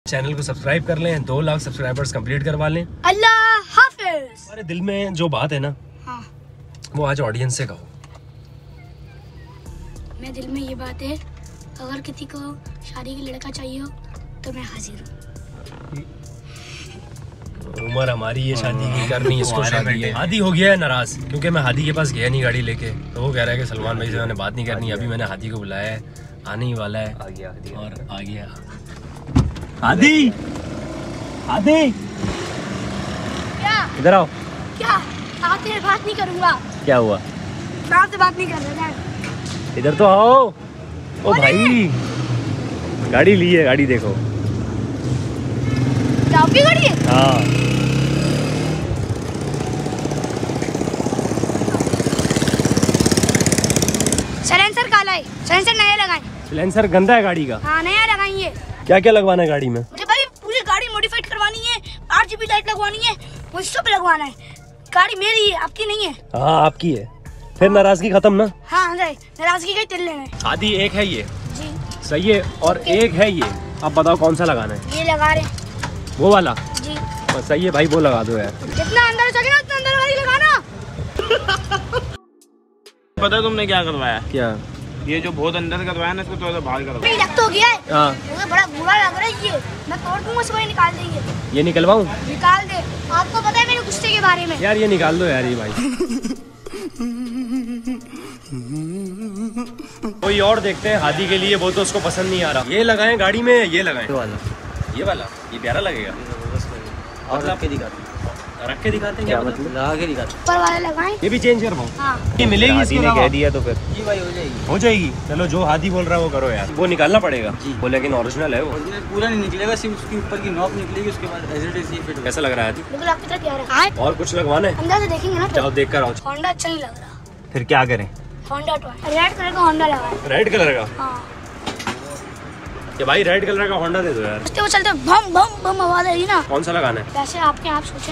Channel को subscribe कर लें, 2 लाख सब्सक्राइबर्स कंप्लीट करवा लें। अल्लाह हाफिज। हमारे दिल में जो बात है ना, हाँ, वो आज ऑडियंस से कहो। मेरे दिल में ये बात है, अगर किसी को शादी का लड़का चाहिए हो तो मैं हाजिर हूँ। उम्र हमारी है शादी की करनी, इसको शादी है। हादी हो गया है नाराज क्योंकि मैं हादी के पास गया नहीं गाड़ी लेके, तो वो कह रहा है कि सलमान भाई से मैंने बात नहीं करनी। अभी मैंने हादी को बुलाया है, आने ही वाला है। आ गया और आ गया हादी। हादी क्या इधर आओ। क्या आपसे बात नहीं करूँगा। क्या हुआ? मैं आपसे बात नहीं कर रहा था। इधर तो आओ। ओ भाई गाड़ी ली है, गाड़ी देखो। आपकी गाड़ी है? हाँ। साइलेंसर काला है, साइलेंसर नया लगाएं। साइलेंसर गंदा है गाड़ी का। हाँ नया लगाएंगे। क्या क्या लगवाना है गाड़ी में? मुझे भाई पूरी गाड़ी मॉडिफाइड करवानी है, RGB लाइट लगवानी है, मुझे सब लगवाना है। गाड़ी मेरी है, आपकी नहीं है। हाँ आपकी है। फिर नाराजगी खत्म ना? हाँ नाराजगी का तिल लेना है। आदि एक है ये जी सही है, और एक है ये। अब बताओ कौन सा लगाना है? ये लगा रहे हैं। वो वाला जी बस सही है भाई, वो लगा दो यार। जितना अंदर सकेगा उतना अंदर गाड़ी लगाना। पता है तुमने क्या करवाया? क्या? ये जो बहुत अंदर करवाया ना, इसको थोड़ा बाहर करवाया। मेरी रक्त हो गया है। हाँ। मुझे बड़ा बुरा लग रहा है ये, मैं तोड़ दूंगा, सुबह निकाल देंगे। ये निकलवाऊं? निकाल दे। आपको पता है मेरे गुस्से के बारे में। यार ये निकाल दो यार ये भाई। कोई और देखते हैं हादी के लिए, वो तो उसको पसंद नहीं आ रहा। ये लगाएं गाड़ी में, ये लगाएं। ये वाला ये प्यारा लगेगा। और रख के दिखाते हैं क्या मतलब? लगा के दिखाते हैं। ऊपर वाले लगाएं। ये भी चेंज करवाऊं? हाँ। ये मिलेगी इसके अलावा? कह दिया तो फिर जी भाई हो जाएगी। हो जाएगी। चलो जो हादी बोल रहा है वो करो यार। वो निकालना पड़ेगा वो, लेकिन ओरिजिनल है वो। ओरिजिनल पूरा नहीं निकलेगा, सिर्फ उसके ऊपर की नॉब निकलेगी, उसके बाद एज इट इज ये फिट। कैसा लग रहा है हादी? बिल्कुल आपकी तरह प्यारा है। और कुछ लगवाना है? अंदर से देखेंगे ना। जाओ देख कर आओ। होंडा अच्छा नहीं लग रहा। फिर क्या करें? होंडा रेड कलर का होंडा लगा है। रेड कलर का? हाँ। ये भाई रेड कलर का होंडा दे दो यार। वो चलते बम बम बम आवाज आएगी ना। कौन सा लगाना है? वैसे आपके आप सोचें।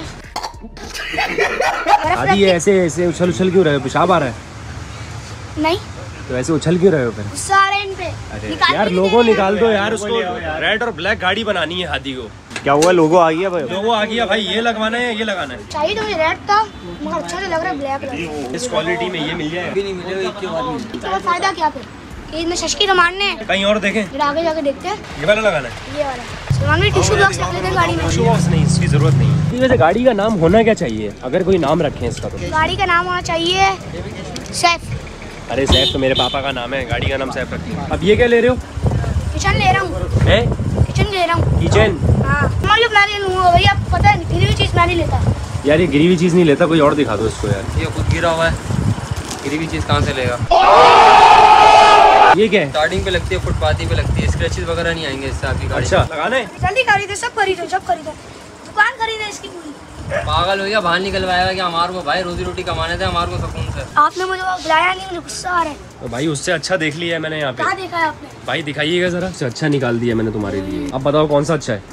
आदि ये ऐसे ऐसे उछल उछल क्यों रहे हो? पेशाब आ रहा है? नहीं तो ऐसे उछल क्यों रहे हो फिर? गुस्सा आ रहा है इन पे। यार लोगो निकाल दो यार उसको। रेड और ब्लैक गाड़ी बनानी है हादी को। क्या हुआ? लोगो आ गया भाई। लोगो आ गया भाई। ये लगवाना है, ये लगाना है। चाहिए तो मुझे रेड था, मगर अच्छा नहीं लग रहा है ब्लैक कलर। इस क्वालिटी में ये मिल जाएगा? अभी नहीं मिलेगा, इसके बाद मिलेगा। तो फायदा क्या फिर? इतने शशकी तो मारने हैं। कहीं और देखें। फिर आगे जाके देखते हैं। ये वाला लगाना है? ये वाला सलमान भाई टिश्यू बॉक्स रख लेते हैं गाड़ी में। टिश्यू बॉक्स नहीं, इसकी जरूरत नहीं। वैसे गाड़ी का नाम होना क्या चाहिए, अगर कोई नाम रखें इसका तो? गाड़ी का नाम होना चाहिए सैफ। अरे सैफ तो मेरे पापा का नाम है, गाड़ी का नाम सैफ रखिए। अब ये क्या ले रहे हो? किचन ले रहा हूँ। किचन ले रहा हूँ। किचन? हाँ मतलब मैं ले लूँगा भैया, आपको पता है गिरी हुई चीज़ मैं नहीं लेता। यार ये गिरी हुई चीज़ नहीं लेता, कोई और दिखा दो इसको यार। ये खुद गिरा हुआ है, गिरी हुई चीज कहाँ से लेगा? ये क्या है? स्टार्टिंग पे लगती है, फुटपाथी पे लगती है, स्क्रैचेस वगैरह नहीं आएंगे इससे आपकी गाड़ी। अच्छा लगाना है? जल्दी खरीदे, सब खरीदो, सब खरीदो। दुकान खरीदे इसकी पूरी। पागल हो गया, बाहर निकलवाएगा क्या हमारे को? भाई रोजी रोटी कमाने थे हमारे को सुकून से। आपने मुझे बुलाया नहीं, मुझे गुस्सा आ रहा है। तो भाई उससे अच्छा देख लिया है मैंने यहाँ पे। क्या देखा है आपने? भाई दिखाइएगा जरा। उससे अच्छा निकाल दिया मैंने तुम्हारे लिए। अब बताओ कौन सा अच्छा है?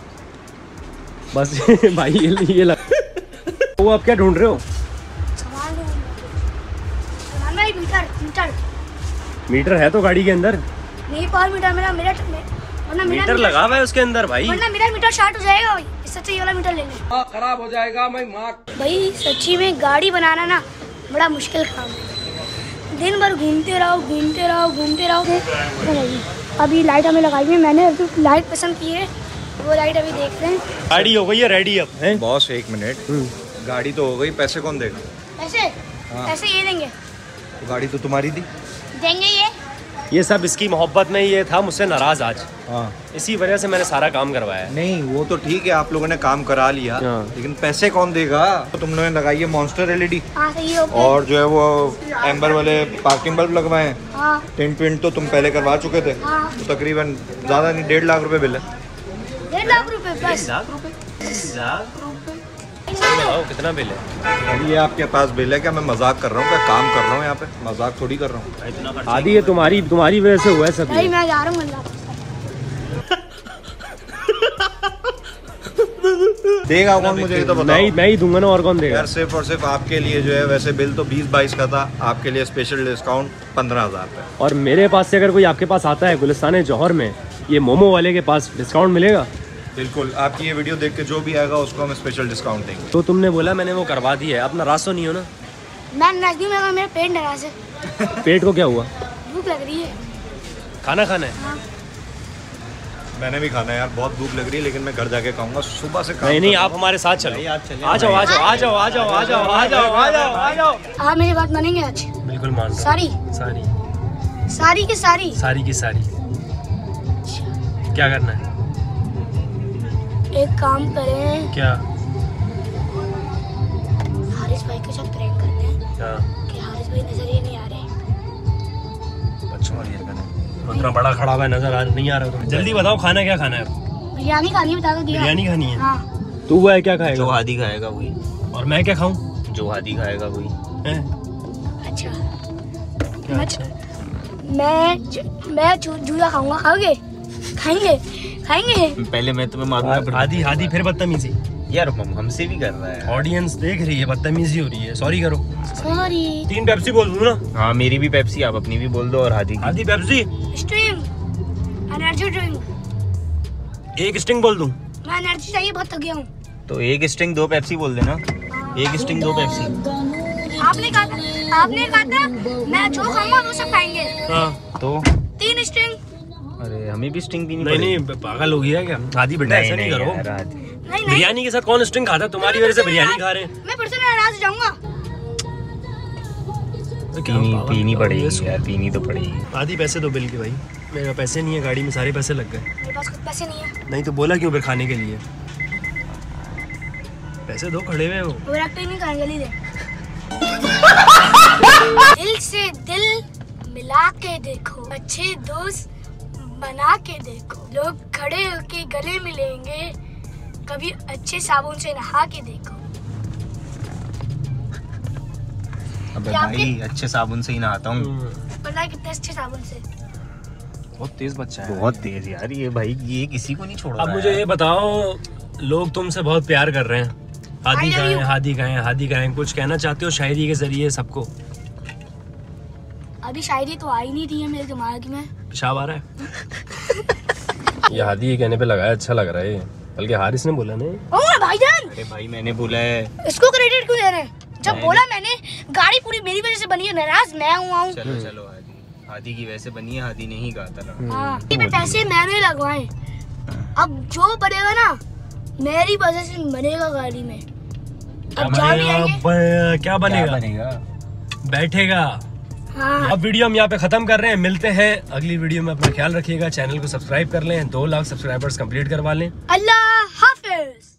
बस भाई ये लग। वो आप क्या ढूंढ रहे हो? सामान भाई मीटर मीटर मीटर है तो गाड़ी के अंदर। नहीं पावर मीटर मेरा मीटर वरना मीटर लगा हुआ है उसके अंदर भाई। वरना मेरा मीटर शार्ट हो जाएगा भाई। इससे अच्छा ये वाला मीटर ले ले। खराब हो जाएगा मैं माँ। भाई सच्ची में गाड़ी बनाना ना बड़ा मुश्किल काम है। दिन भर घूमते रहो घूमते रहो घूमते रहो। अभी लाइट हमें लगाई है, मैंने लाइट पसंद की है, वो लाइट अभी देख रहे हैं। गाड़ी हो गई है रेडी अब है? बॉस एक मिनट, गाड़ी तो हो गई, पैसे कौन देगा? ऐसे ऐसे ये देंगे? तो गाड़ी तो तुम्हारी थी। देंगे ये सब इसकी मोहब्बत में ये था मुझसे नाराज आज। हाँ इसी वजह से मैंने सारा काम करवाया है। नहीं वो तो ठीक है, आप लोगों ने काम करा लिया, लेकिन पैसे कौन देगा? तो तुम लोगों ने लगाई है मॉन्स्टर LED, हाँ सही हो गया। और जो है वो एम्बर वाले पार्किंग बल्ब लगवाए हैं। हाँ टेंट वेंट तो तुम पहले करवा चुके थे। हाँ। तो तकरीबन ज़्यादा नहीं 1.5 लाख रुपए बिल है। 1.5 लाख रुपए बस। लगाओ कितना बिल है? अब ये आपके पास बिल है क्या? मैं मजाक कर रहा हूँ क्या? काम कर रहा हूँ यहाँ पे, मजाक थोड़ी कर रहा हूँ। आदि ये तुम्हारी वजह से हुआ है सब। भाई मैं जा रहा हूँ अल्लाह। देगा कौन मुझे ये तो बताओ। मैं ही दूंगा ना, और कौन देगा? यार सिर्फ और सिर्फ आपके लिए जो है, वैसे बिल तो 20-22 का था, आपके लिए स्पेशल डिस्काउंट 15,000 पे। और मेरे पास से अगर कोई आपके पास आता है गुलिस्तान जौहर में, ये मोमो वाले के पास डिस्काउंट मिलेगा? बिल्कुल, आपकी ये वीडियो देख के जो भी आएगा उसको हम स्पेशल डिस्काउंट देंगे। तो तुमने बोला, मैंने वो करवा दी है, अब नाराज तो नहीं हो ना? मैं नजदीक में, मेरा पेट नाराज है। पेट को क्या हुआ? भूख लग रही है। खाना खाना है? हाँ। मैंने भी खाना है यार, बहुत भूख लग रही है, लेकिन मैं घर जाके खाऊंगा। सुबह से नहीं नहीं, आप हमारे साथ चलो। आ जाओ आ जाओ आ जाओ आ जाओ आ जाओ आ जाओ आ जाओ आ जाओ। आप मेरी बात मानेंगे आज? बिल्कुल मान। सारी सारी सारी की सारी सारी की सारी। क्या करना है? एक काम करें, क्या? हारिस भाई के साथ प्रैंक करते हैं। क्या? कि हारिस भाई नजर ही नहीं आ रहे। बच्चों वाली हरकत है। इतना बड़ा खड़ा हुआ है, नजर आ नहीं आ रहा तुम? जल्दी बताओ, खाना क्या खाना है? बिरयानी खानी है, बता दो। दिया बिरयानी खानी है? हाँ। तू वो है क्या खाएगा? जो हादी खाएगा वही। और मैं क्या खाऊं? जो हादी खाएगा वही। अच्छा, क्या अच्छा है? मैं जूया खाऊंगा। खाओगे? खाएंगे खाएंगे। पहले मैं तुम्हें मारूंगा। आधी आधी फिर बदतमीजी। यार हमसे भी कर रहा है। ऑडियंस देख रही है, बदतमीजी हो रही है। सॉरी करो। सॉरी। 3 पेप्सी बोल दूं ना? हाँ, मेरी भी पेप्सी, आप अपनी भी बोल दो और हादी की। आधी Pepsi. String, energy drink. 1 Sting बोल दूं? मैं एनर्जी चाहिए, बहुत थक गया हूँ। तो 1 स्टिंग 2 पेप्सी बोल देना। 1 स्टिंग 2 पेप्सी। आपने कहा था मैं जो खाऊंगा वो सब खाएंगे। हाँ। तो 3 स्ट्रिंग। अरे हमें भी स्टिंग पीनी नहीं पड़ेगी। नहीं, पागल हो गया क्या? आधी बेटा, ऐसा नहीं करो। नहीं बिरयानी के साथ कौन स्ट्रिंग खाता? तुम्हारी वजह से बिरयानी खा रहे हैं। मैं फिर से नाराज हो जाऊंगा। पीनी पड़ेगी यार, पीनी तो पड़ेगी। आधी पैसे दो बिल के भाई। मेरे पैसे नहीं है, गाड़ी में सारे पैसे लग गए। मेरे पास खुद पैसे नहीं है। नहीं तो बोला क्यों फिर खाने के लिए? पैसे दो, खड़े हुए हो। वो रखते नहीं खाएंगे, ले दे। दिल से दिल मिला के देखो, अच्छे दोस्त बना के देखो, लोग खड़े होके गले मिलेंगे, कभी अच्छे साबुन से नहा के देखो। अबे भाई, अच्छे साबुन से ही नहाता हूँ। पता है कितने अच्छे साबुन से? बहुत तेज बच्चा है। बहुत तेज यार ये भाई, ये किसी को नहीं छोड़ रहा अब मुझे ये बताओ, लोग तुमसे बहुत प्यार कर रहे हैं। हादी I love कहें, you. हादी कहें, हादी कहें, कुछ कहना चाहते हो शायरी के जरिए सबको? अभी शायरी तो आई नहीं रही है मेरे दिमाग में। पेशाब आ रहा है? ये हादी कहने पे लगाया, अच्छा लग रहा है। बल्कि हारिस ने बोला नहीं। ओ भाईजान, अरे भाई मैंने बोला है। इसको क्रेडिट क्यों दे रहे हैं? जब बोला मैंने, गाड़ी पूरी मेरी वजह से बनी है, नाराज मैं हूँ। चलो चलो, हादी की वैसे बनी है, हादी नहीं गाता था। हाँ, पैसे मैंने लगवाए। अब जो बनेगा ना, मेरी वजह से बनेगा गाड़ी में। अब जहाँ भी आएंगे, क्या बनेगा? बैठेगा। हाँ। अब वीडियो हम यहाँ पे खत्म कर रहे हैं, मिलते हैं अगली वीडियो में। अपना ख्याल रखिएगा, चैनल को सब्सक्राइब कर लें, 2 लाख सब्सक्राइबर्स कंप्लीट करवा लें। अल्लाह हाफिज।